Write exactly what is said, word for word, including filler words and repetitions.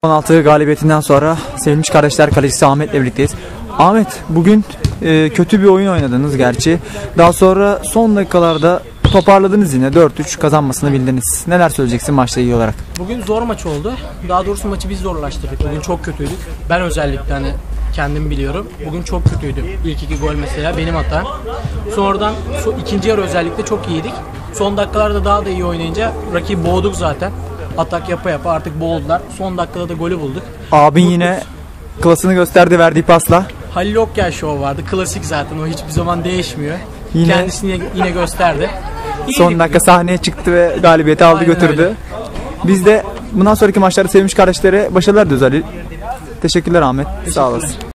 on altı galibiyetinden sonra Sevinç Kardeşler kalecisi Ahmet'le birlikteyiz. Ahmet, bugün e, kötü bir oyun oynadınız gerçi. Daha sonra son dakikalarda toparladınız, yine dört üç kazanmasını bildiniz. Neler söyleyeceksin maçla ilgili olarak? Bugün zor maç oldu. Daha doğrusu maçı biz zorlaştırdık. Bugün çok kötüydük. Ben özellikle hani kendim biliyorum. Bugün çok kötüydü. İlk iki gol mesela benim hatam. Sonradan so, ikinci yarı özellikle çok iyiydik. Son dakikalarda daha da iyi oynayınca rakibi boğduk zaten. Atak yapa yapa artık boğuldular. Son dakikada da golü bulduk. Abin yine klasını gösterdi verdiği pasla. Halil Okyay şov vardı. Klasik zaten, o hiçbir zaman değişmiyor. Yine, Kendisini yine gösterdi. İyi son dakika sahneye çıktı ve galibiyeti aldı. Aynen götürdü. Öyle. Biz de bundan sonraki maçlarda Sevinç Kardeşlere başarılar diliyoruz Ali. Teşekkürler Ahmet. Teşekkürler. Sağ olasın.